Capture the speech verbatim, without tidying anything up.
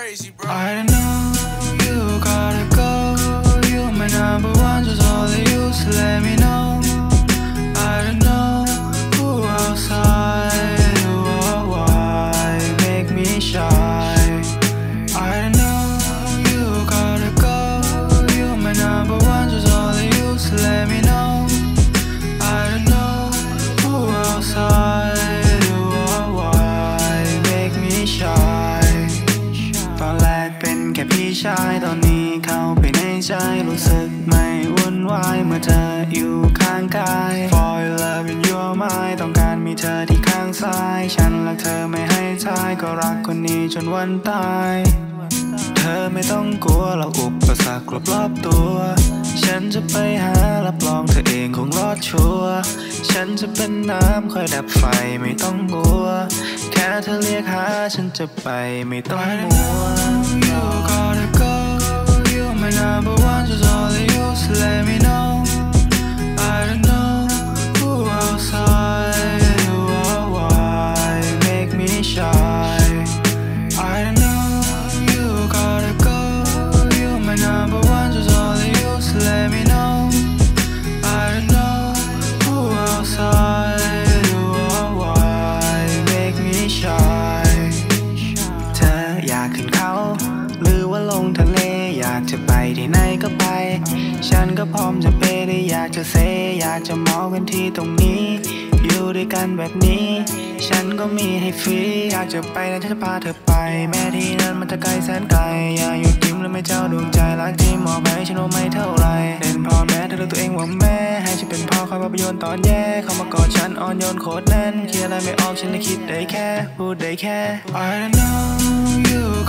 crazy, bro. I know you gotta go. You're my number one, just only you, so let me know. I don't know who outside, oh, why make me shy. I don't know you gotta go. You're my number one, just only you, so let me know. I don't know who outside, oh, why make me shy. ตอนแรกเป็นแค่พี่ชายตอนนี้เข้าไปในใจรู้สึกไม่วุ่นวายเมื่อเธออยู่ข้างกาย For love in your mind ต้องการมีเธอที่ข้างซ้ายฉันรักเธอไม่ให้ทายก็รักคนนี้จนวันตายเธอไม่ต้องกลัวเราอุปสรรครอบๆตัวฉันจะไปหารับรองเธอเองคงรอดชัวร์ฉันจะเป็นน้ำคอยดับไฟไม่ต้องกลัวแค่เธอเรียกหาฉันจะไปไม่ต้องมัว You gotta go You're my number one just only you so let me know I don't know who outside oh, why make me shy I don't know you gotta go You're my number one just only you so let me know I don't know who outside oh, why make me shy เธออยากขึ้นเขาหรือว่าลงทะเลอยากจะไปที่ไหนก็ไปฉันก็พร้อมจะเปย์ได้อยากจะเซอยากจะเมากันที่ตรงนี้อยู่ด้วยกันแบบนี้ฉันก็มีให้ฟรีอยากจะไปแล้วฉันจะพาเธอไปแม้ที่นั้นมันจะไกลแสนไกลอยากอยู่ยิ้มและไม่เจ้าดวงใจรักที่มอบให้ฉันว่าไม่เท่าไรเป็นพ่อแม่เธอเลือกตัวเองว่าแม่ให้ฉันเป็นพ่อคอยมาประโยชน์ตอนแย่เข้ามากอดฉันอ่อนโยนโคตรแน่นคิดอะไรไม่ออกฉันได้คิดได้แค่พูดได้แค่ I don't know you